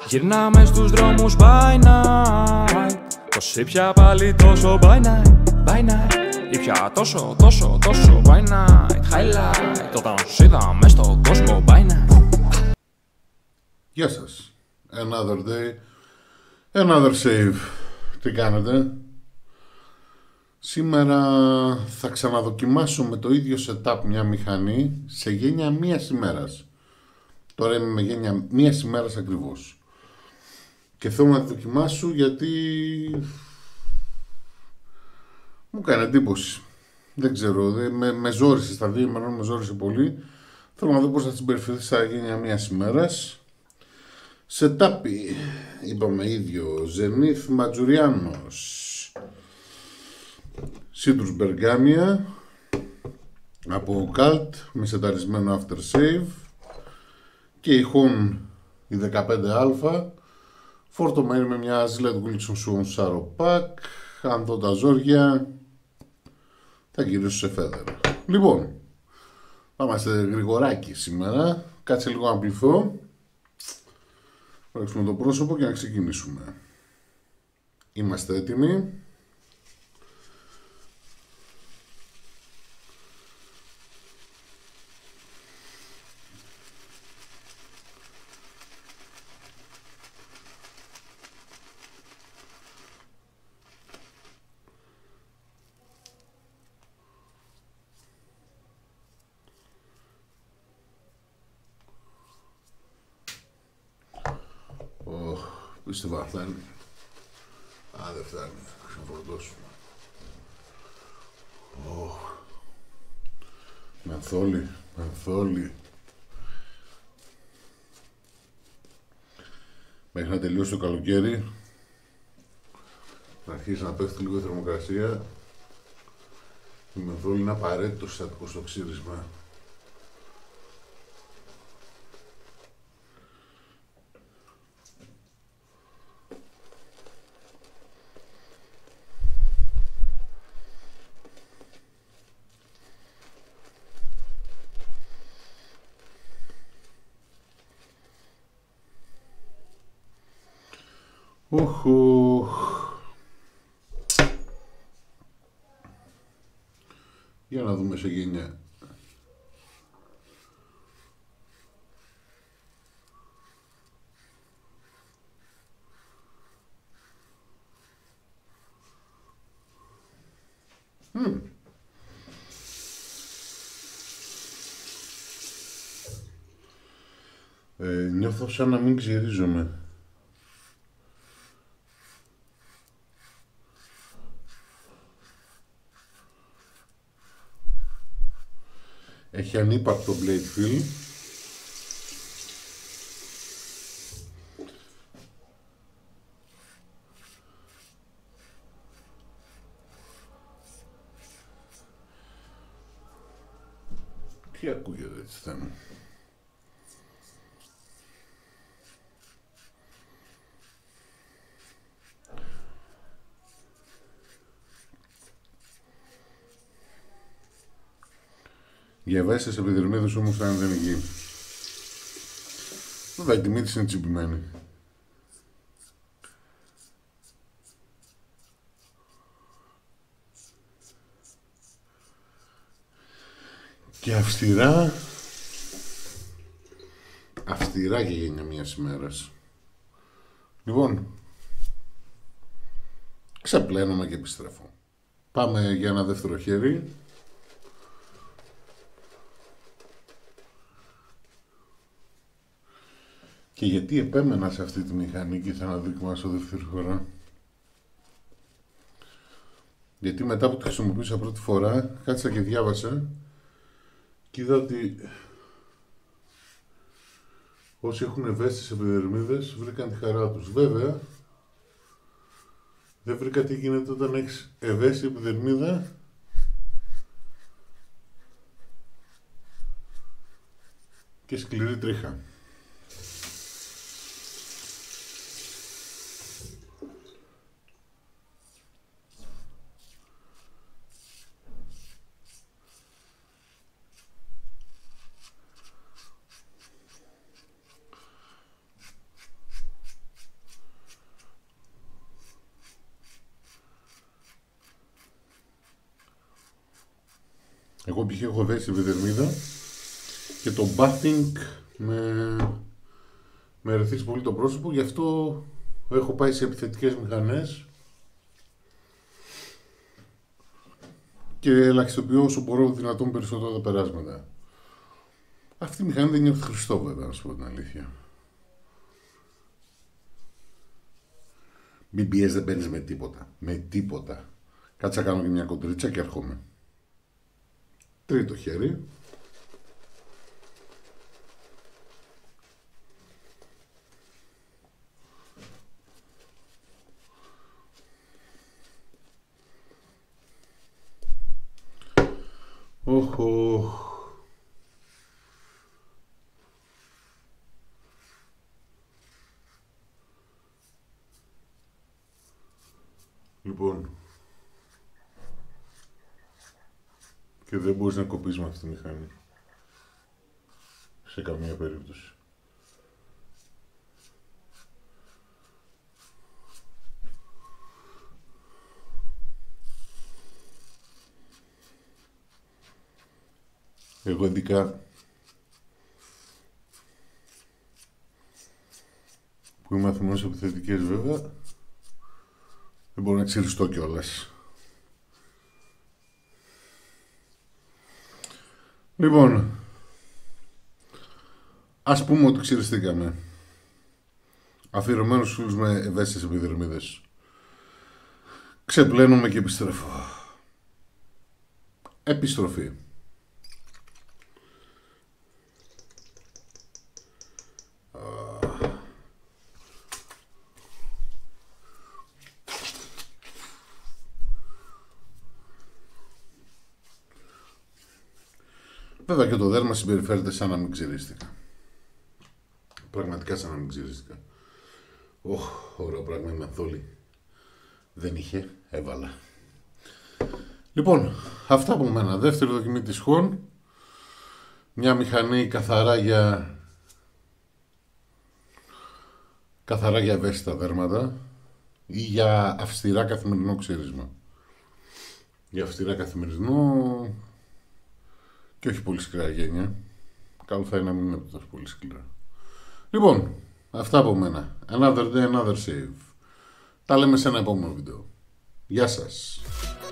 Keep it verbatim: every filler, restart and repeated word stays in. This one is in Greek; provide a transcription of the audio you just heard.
Γυρνάμε στους δρόμους by night. Πως ήπια πάλι τόσο by night, by night. Ήπια τόσο, τόσο, τόσο by night. Highlight, όταν σου είδα μες στον κόσμο by night. Γεια σας. Another day, another save. Τι κάνετε? Σήμερα θα ξαναδοκιμάσω με το ίδιο setup μια μηχανή σε γένεια μίας ημέρας. Τώρα είμαι με γένεια μίας ημέρας ακριβώς. Και θέλω να τη δοκιμάσω γιατί μου κάνει εντύπωση. Δεν ξέρω, δε, με, με ζόρισε στα δύο ημερών, με ζόρισε πολύ. Θέλω να δω πώς θα την συμπεριφερθεί στα γένεια μίας ημέρας. Σετάπι, είπαμε ίδιο, Zenith Maturianos, Citrus Bergamia από Cult με σεταρισμένο aftershave και η Hon η δεκαπέντε α φορτωμένη με μια Gillette Wilson Swan Sharrow Pack. Αν δω τα ζόρια θα γυρίσω σε φέδερα. Λοιπόν, πάμε σε γρηγοράκι σήμερα. Κάτσε λίγο να πληθώ, να ρίξουμε το πρόσωπο και να ξεκινήσουμε. Είμαστε έτοιμοι. Πίστευα φτάνει. Α, δεν φτάνει. Θα ξαναφορτώσουμε. Oh. Μενθόλι, μενθόλι. Μέχρι να τελειώσει το καλοκαίρι, να αρχίσει να πέφτει λίγο η θερμοκρασία, η μενθόλι είναι απαραίτητο συστατικό στο ξύρισμα. Οχου. Για να δούμε σε γενιά. Mm. Ε, νιώθω σαν να μην ξυρίζομαι. Έχει ανύπαρκτο blade fill. Τι ακούγεται έτσι θέμα? Για ευαίσθητες επιδερμίδες όμως θα είναι ιδανική. Βέβαια η τιμή της είναι τσιμπημένη. Και αυστηρά, αυστηρά για γένεια μιας ημέρας. Λοιπόν, ξεπλένομαι και επιστρέφω. Πάμε για ένα δεύτερο χέρι. Και γιατί επέμενα σε αυτή τη μηχανή και ήθελα να δοκιμάσω δεύτερη φορά? Γιατί μετά που τη χρησιμοποίησα πρώτη φορά, κάτσα και διάβασα και είδα ότι όσοι έχουν ευαίσθητες επιδερμίδες βρήκαν τη χαρά τους. Βέβαια, δεν βρήκα τι γίνεται όταν έχεις ευαίσθητη επιδερμίδα και σκληρή τρίχα. Εγώ π.χ. έχω δέσει επιδερμίδα και το bathing με, με ερεθίσει πολύ το πρόσωπο, γι' αυτό έχω πάει σε επιθετικές μηχανές και ελαχιστοποιώ όσο μπορώ δυνατόν περισσότερο τα περάσματα. Αυτή η μηχανή δεν είναι Χριστό, βέβαια, να σου πω την αλήθεια. Μην πιέζεις, δεν παίρνεις με τίποτα. Με τίποτα. Κάτσε να κάνω και μια κοντρίτσα και έρχομαι. Τρίτο χέρι. Οχ, λοιπόν, και δεν μπορείς να κοπείς με αυτή τη μηχανή σε καμία περίπτωση. Εγώ ειδικά που είμαι αθωμένος επιθετικές, βέβαια, δεν μπορώ να ξυριστώ κιόλας. Λοιπόν, ας πούμε ότι ξυριστήκαμε. Αφιερωμένους φίλους με ευαίσθητες επιδερμίδες. Ξεπλένομαι και επιστρέφω. Επιστροφή. Βέβαια και το δέρμα συμπεριφέρεται σαν να μην ξυρίστηκα. Πραγματικά σαν να μην ξυρίστηκα. Ωχ, ωραίο πράγμα η μενθόλη. Δεν είχε, έβαλα. Λοιπόν, αυτά από μένα. Δεύτερη δοκιμή της Χον. Μια μηχανή καθαρά για... καθαρά για ευαίσθητα δέρματα ή για αυστηρά καθημερινό ξύρισμα. Για αυστηρά καθημερινό και όχι πολύ σκληρά γένια. Καλό θα είναι να μην είναι τόσο πολύ σκληρά. Λοιπόν, αυτά από μένα. Another day, another save. Τα λέμε σε ένα επόμενο βίντεο. Γεια σας.